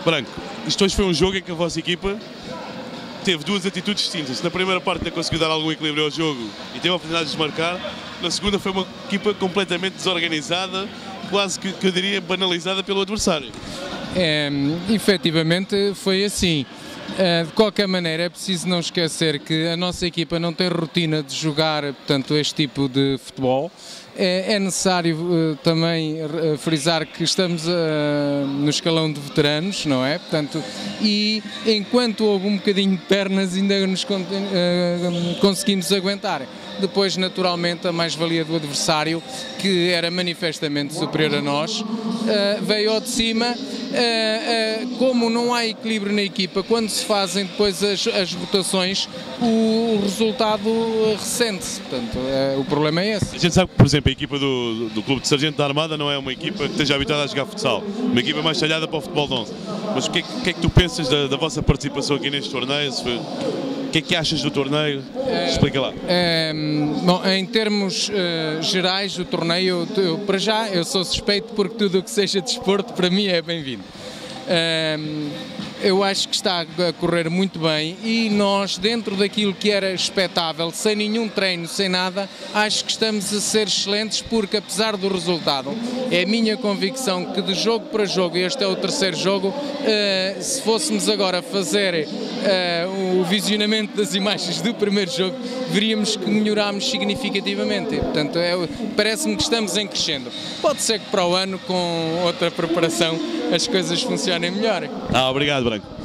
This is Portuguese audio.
Branco, isto hoje foi um jogo em que a vossa equipa teve duas atitudes distintas. Na primeira parte ainda conseguiu dar algum equilíbrio ao jogo e teve a oportunidade de desmarcar. Na segunda foi uma equipa completamente desorganizada, quase que eu diria banalizada pelo adversário. Efetivamente foi assim. De qualquer maneira, é preciso não esquecer que a nossa equipa não tem rotina de jogar, portanto, este tipo de futebol. É necessário também frisar que estamos no escalão de veteranos, não é? Portanto, e enquanto houve um bocadinho de pernas, ainda nos conseguimos aguentar. Depois, naturalmente, a mais-valia do adversário, que era manifestamente superior a nós, veio ao de cima. Como não há equilíbrio na equipa, quando se fazem depois as rotações, o resultado ressente-se. Portanto, o problema é esse. A gente sabe que, por exemplo, a equipa do Clube de Sargento da Armada não é uma equipa que esteja habituada a jogar futsal, uma equipa mais talhada para o futebol de 11. Mas o que é que tu pensas da vossa participação aqui neste torneio? O que é que achas do torneio? Explica lá. Bom, em termos gerais, o torneio, para já, eu sou suspeito porque tudo o que seja desporto, para mim, é bem-vindo. Eu acho que está a correr muito bem e nós, dentro daquilo que era expectável, sem nenhum treino, sem nada, acho que estamos a ser excelentes porque, apesar do resultado, é a minha convicção que de jogo para jogo, este é o terceiro jogo, se fôssemos agora fazer o visionamento das imagens do primeiro jogo, veríamos que melhorámos significativamente. Portanto, parece-me que estamos em crescendo. Pode ser que para o ano, com outra preparação, as coisas funcionem melhor. Obrigado, Branco.